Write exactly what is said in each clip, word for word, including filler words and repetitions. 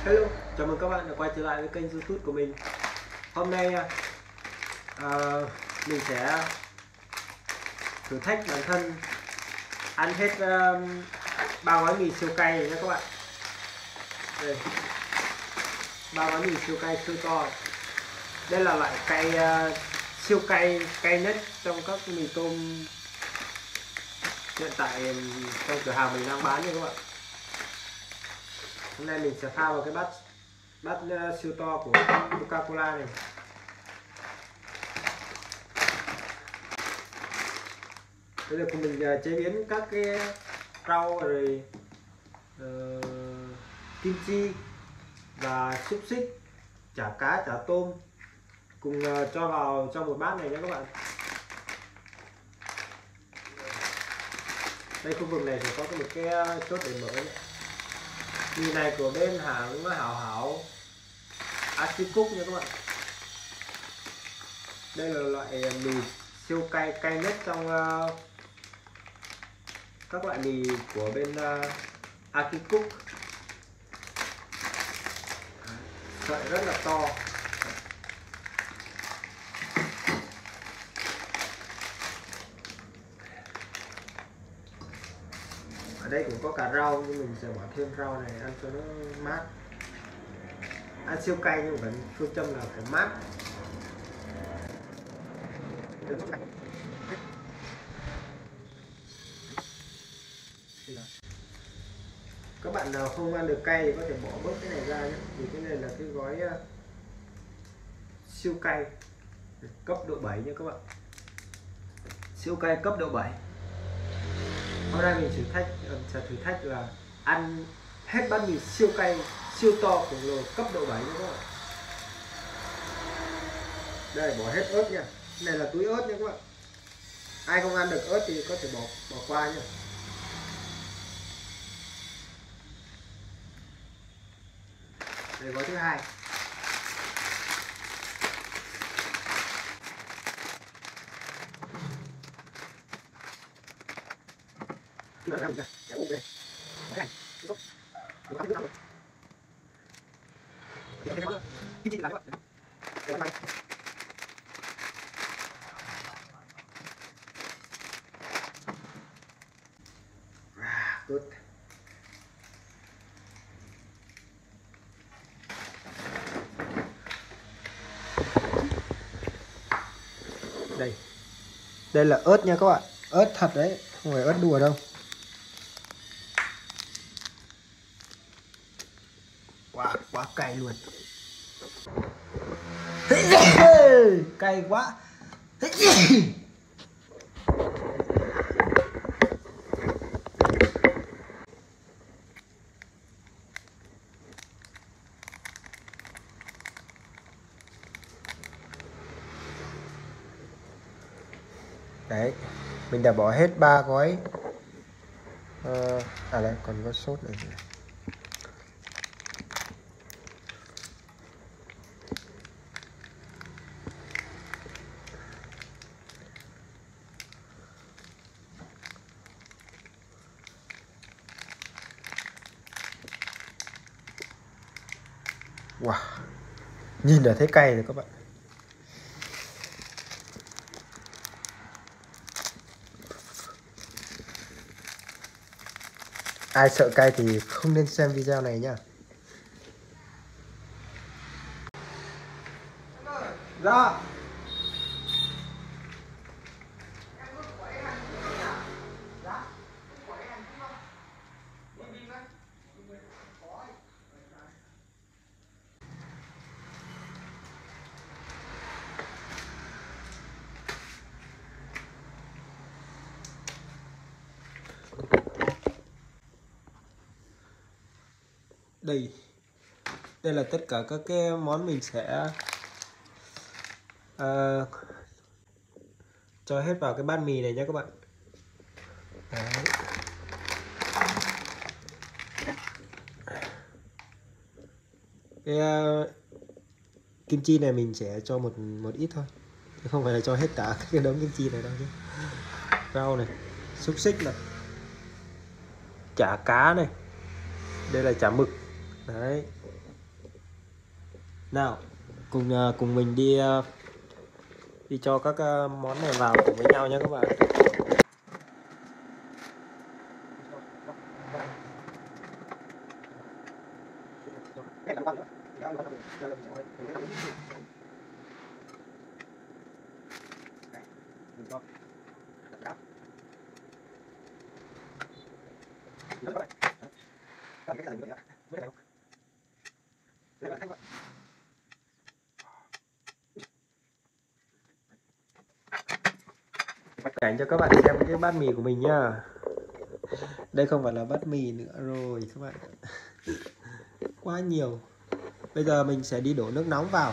Hello, chào mừng các bạn đã quay trở lại với kênh YouTube của mình. Hôm nay uh, mình sẽ thử thách bản thân ăn hết ba uh, gói mì siêu cay này nha các bạn. Đây, ba gói mì siêu cay siêu to. Đây là loại cay uh, siêu cay cay nhất trong các mì tôm hiện tại trong cửa hàng mình đang bán nha các bạn. Hôm nay mình sẽ pha vào cái bát bát uh, siêu to của Coca-Cola này. Bây giờ cùng mình uh, chế biến các cái rau rồi uh, kim chi và xúc xích, chả cá, chả tôm cùng uh, cho vào trong một bát này nhé các bạn. Đây, khu vực này thì có một cái chốt để mở này. Mì này của bên hãng Hảo Hảo Akikuk nha các bạn. Đây là loại mì siêu cay cay nhất trong uh, các loại mì của bên uh, Akikuk. Sợi rất là to. Ở đây cũng có cả rau nhưng mình sẽ bỏ thêm rau này ăn cho nó mát. Ăn siêu cay nhưng vẫn phương châm là phải mát. Các bạn nào không ăn được cay thì có thể bỏ bớt cái này ra nhé, vì cái này là cái gói uh, siêu cay cấp độ bảy nha các bạn. Siêu cay cấp độ bảy. Hôm nay mình thử thách sẽ thử thách là ăn hết bát mì siêu cay siêu to khổng lồ cấp độ bảy nha các bạn. Đây, bỏ hết ớt nha. Này là túi ớt nha các bạn. Ai không ăn được ớt thì có thể bỏ bỏ qua nha. Đây, gói thứ hai. Good. Đây. Đây là ớt nha các bạn. Ớt thật đấy, không phải ớt đùa đâu. Wow, quá cay luôn. Cay quá. Đấy, mình đã bỏ hết ba gói. Uh, à đây, còn có sốt này. Wow, nhìn đã thấy cay rồi các bạn. Ai sợ cay thì không nên xem video này nhá. Ra. Đây, đây là tất cả các cái món mình sẽ uh, cho hết vào cái bát mì này nhé các bạn. Đấy. Cái uh, kim chi này mình sẽ cho một một ít thôi, không phải là cho hết cả cái đống kim chi này đâu chứ. Rau này, xúc xích này, chả cá này, đây là chả mực đấy, Nào, cùng uh, cùng mình đi uh, đi cho các uh, món này vào cùng với nhau nhé các bạn. Cảnh cho các bạn xem cái bát mì của mình nhá. Đây không phải là bát mì nữa rồi các bạn. Quá nhiều. Bây giờ mình sẽ đi đổ nước nóng vào.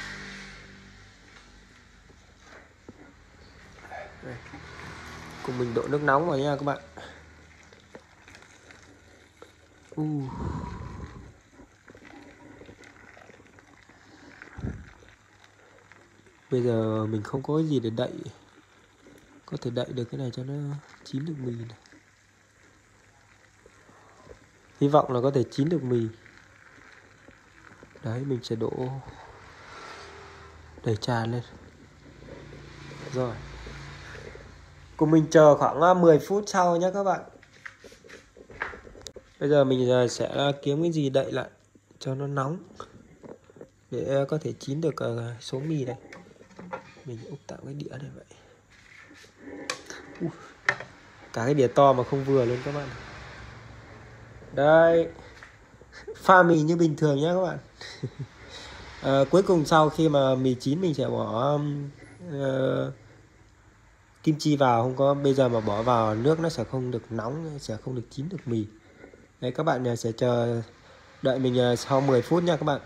Đây. Cùng mình đổ nước nóng vào nha các bạn. Uh. Bây giờ mình không có cái gì để đậy. Có thể đậy được cái này cho nó chín được mì này. Hy vọng là có thể chín được mì. Đấy, mình sẽ đổ đầy tràn lên. Rồi. Cùng mình chờ khoảng mười phút sau nhé các bạn. Bây giờ mình sẽ kiếm cái gì đậy lại cho nó nóng để có thể chín được số mì này. Mình úp tạm cái đĩa này vậy. Uh, cả cái đĩa to mà không vừa luôn các bạn. Đây, pha mì như bình thường nhé các bạn. À, cuối cùng sau khi mà mì chín mình sẽ bỏ uh, kim chi vào. Không có bây giờ mà bỏ vào nước nó sẽ không được nóng, sẽ không được chín được mì. Đấy, các bạn sẽ chờ đợi mình sau mười phút nha các bạn.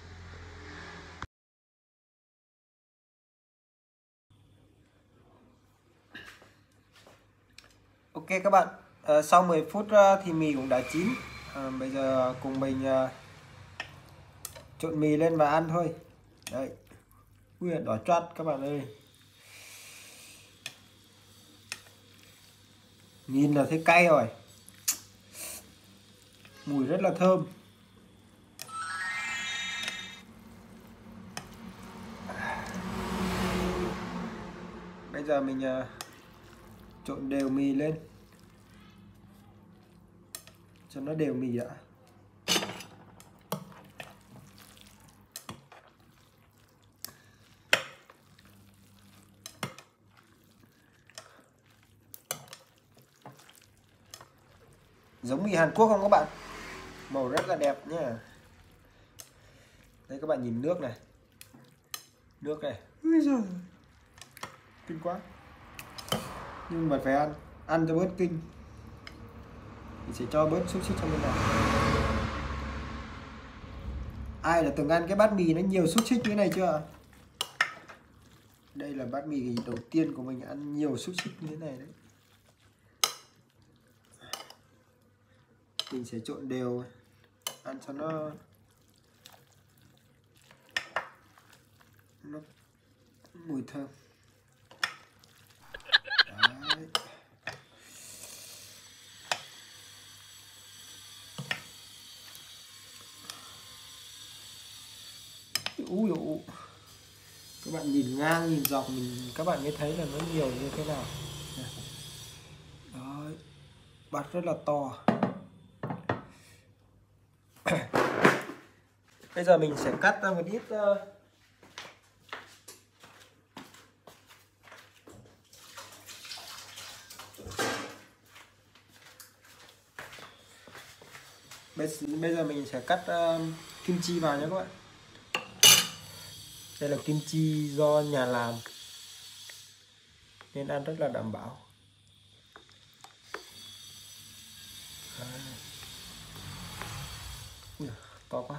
Ok các bạn, à, sau mười phút thì mì cũng đã chín. À, bây giờ cùng mình uh, trộn mì lên và ăn thôi. Đấy, ui đỏ chót các bạn ơi. Nhìn là thấy cay rồi. Mùi rất là thơm. Bây giờ mình uh, trộn đều mì lên cho nó đều mì đã. Giống mì Hàn Quốc không các bạn? Màu rất là đẹp nhá. Đây các bạn nhìn nước này. Nước này. Ui giời. Kinh quá. Nhưng mà phải ăn, ăn cho bớt kinh. Mình sẽ cho bớt xúc xích trong bên này. Ai đã từng ăn cái bát mì nó nhiều xúc xích như thế này chưa? Đây là bát mì đầu tiên của mình ăn nhiều xúc xích như thế này đấy. Mình sẽ trộn đều, ăn cho nó nó mùi thơm. Đấy. Úi dồi ôi. Các bạn nhìn ngang nhìn dọc mình các bạn mới thấy là nó nhiều như thế nào. Đấy. Bát rất là to. Bây giờ mình sẽ cắt ra một ít uh, bây, bây giờ mình sẽ cắt uh, kim chi vào nhé các bạn. Đây là kim chi do nhà làm nên ăn rất là đảm bảo. Ui, to quá.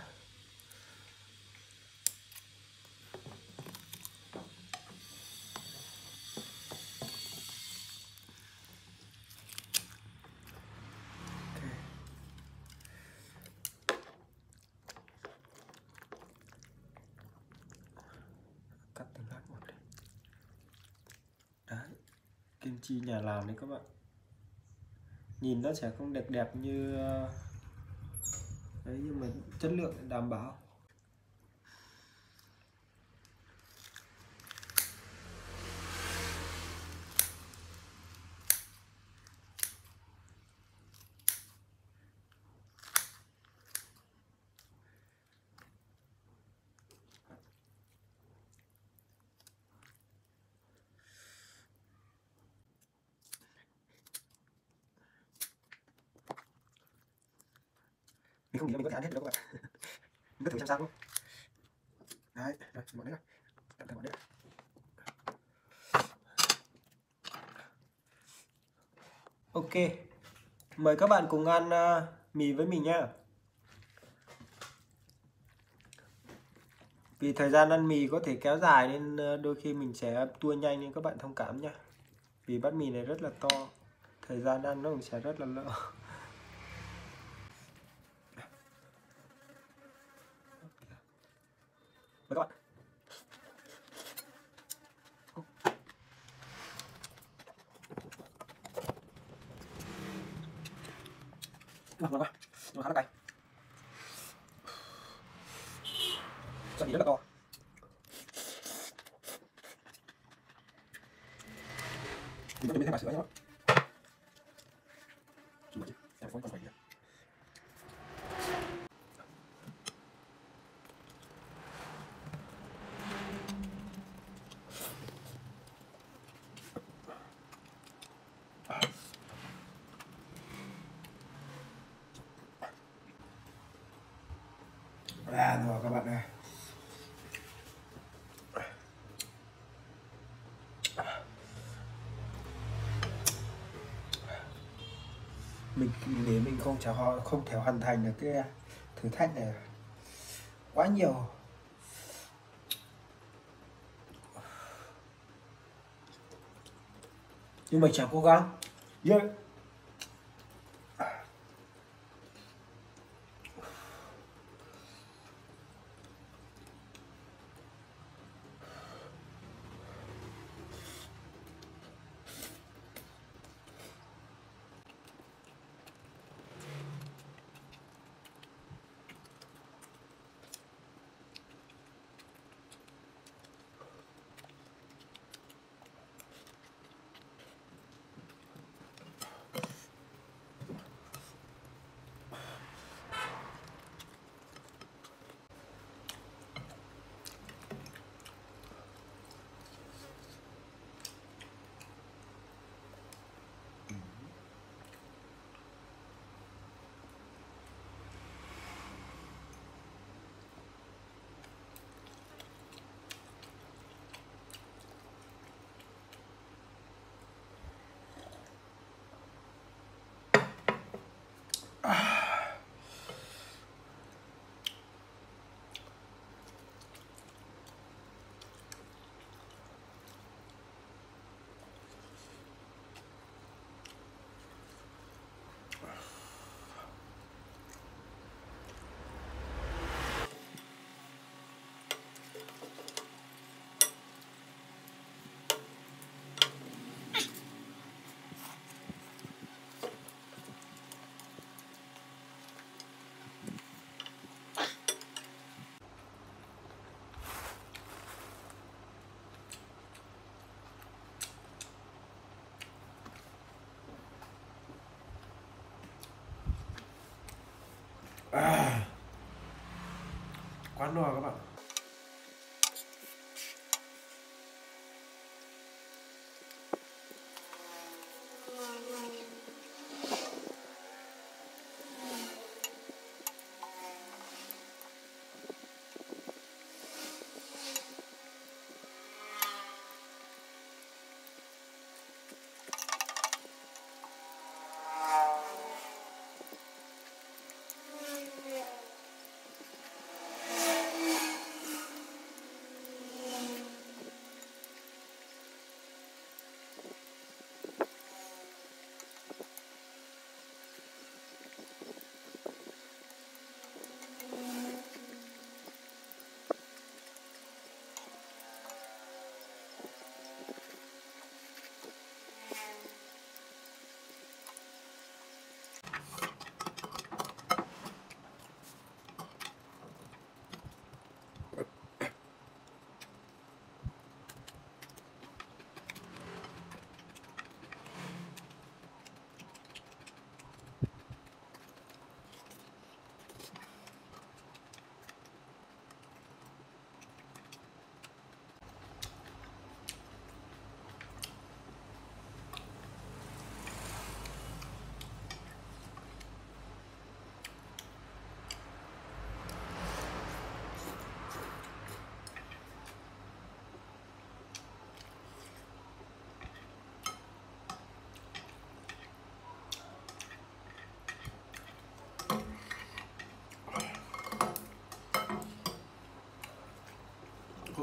Cắt từng lát một đây. Đấy, kim chi nhà làm đấy các bạn. Nhìn nó sẽ không đẹp đẹp như đấy, nhưng mà chất lượng đảm bảo. Mình không nghĩ là mình có thể ăn hết được đâu các bạn. Mình cứ thử xem sao không. Đấy, rồi, bỏ đấy rồi. Tạm thời bỏ đấy. Ok, mời các bạn cùng ăn uh, mì với mình nhá. Vì thời gian ăn mì có thể kéo dài nên uh, đôi khi mình sẽ tua nhanh nên các bạn thông cảm nhá. Vì bát mì này rất là to, thời gian ăn nó cũng sẽ rất là lâu. Mời các bạn. Ngon quá, nó khá là cay. Gia vị rất là to. Mình có chuẩn bị thêm vài sữa nhé. Em phối con phải. À, rồi các bạn ơi. Mình để mình không thể không thể hoàn thành được cái thử thách này quá nhiều. Nhưng mình sẽ cố gắng. Yeah. À, quá no các bạn.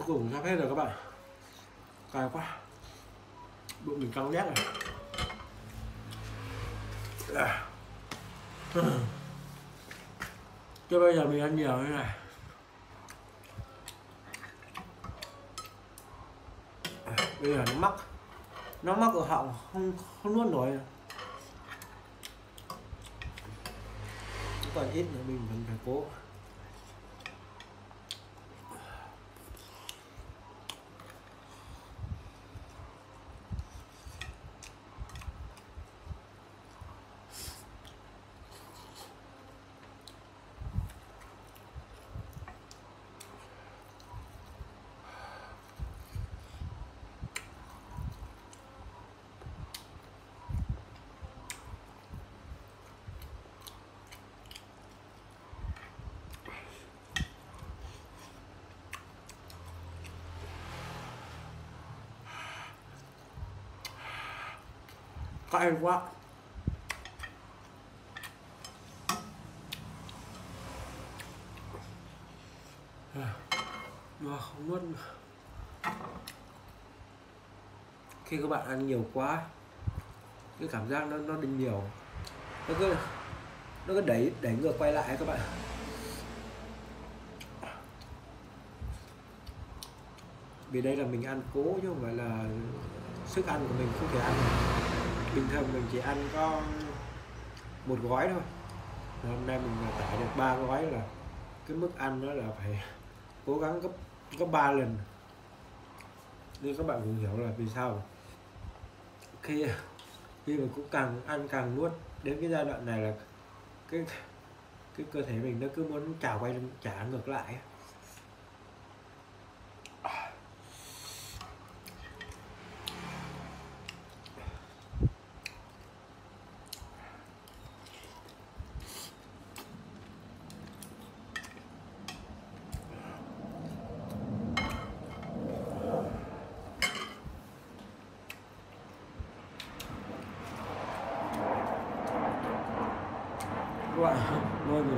cuối cùng sắp hết rồi các bạn, cay quá, bụng mình căng đét rồi. Chứ bây giờ mình ăn nhiều như này, bây giờ nó mắc, nó mắc ở họng, không không nuốt nổi. Còn ít nữa mình vẫn phải cố. Cay quá. Mà không nuốt. Khi các bạn ăn nhiều quá, cái cảm giác nó nó đi nhiều, nó cứ nó cứ đẩy đẩy ngược quay lại các bạn. Vì đây là mình ăn cố chứ không phải là sức ăn của mình không thể ăn. Bình thường mình chỉ ăn có một gói thôi, hôm nay mình tải được ba gói, là cái mức ăn đó là phải cố gắng gấp gấp ba lần. Nên các bạn cũng hiểu là vì sao khi khi mà cũng càng ăn càng nuốt, đến cái giai đoạn này là cái cái cơ thể mình nó cứ muốn trả quay trả ngược lại. Các bạn, môi mình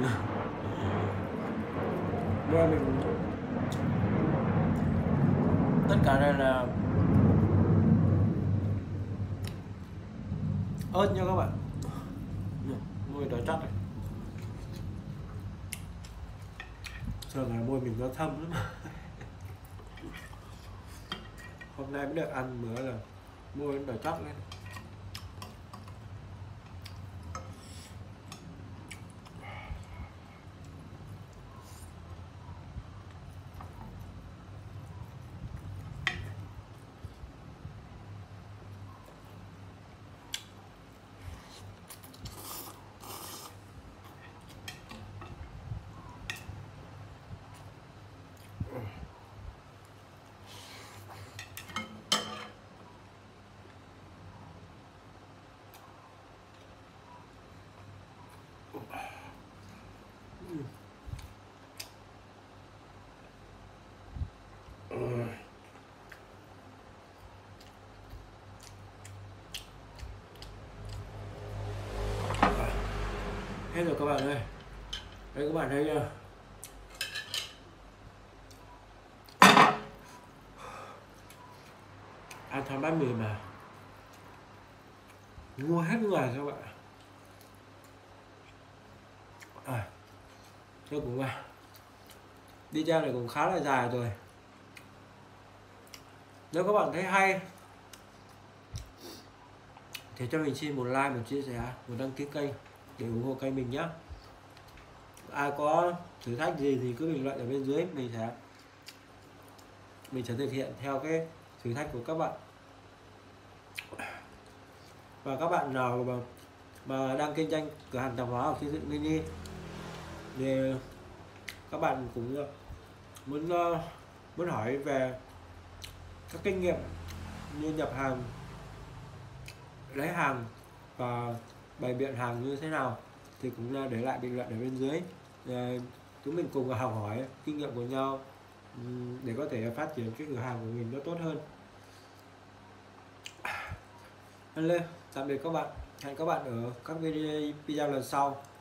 môi mình tất cả đây là ớt nha các bạn, môi đỏ chắc này. Thường là môi mình nó thâm lắm. Hôm nay mới được ăn bữa là môi nó đỏ chắc lên. Hết rồi các bạn ơi. Đây các bạn thấy chưa? Ăn thằng bánh mì mà mua hết người các bạn. À, tôi cũng à, video này cũng khá là dài rồi. Nếu các bạn thấy hay thì cho mình xin một like, một chia sẻ, một đăng ký kênh để ủng hộ kênh mình nhé. Ai có thử thách gì thì cứ bình luận ở bên dưới, mình sẽ mình sẽ thực hiện theo cái thử thách của các bạn. Và các bạn nào mà, mà đang kinh doanh cửa hàng tạp hóa hoặc xây dựng mini thì các bạn cũng muốn muốn hỏi về các kinh nghiệm như nhập hàng, lấy hàng và bày biện hàng như thế nào thì cũng để lại bình luận ở bên dưới, để chúng mình cùng học hỏi kinh nghiệm của nhau để có thể phát triển cái cửa hàng của mình nó tốt hơn. Lên tạm biệt các bạn, hẹn các bạn ở các video lần sau.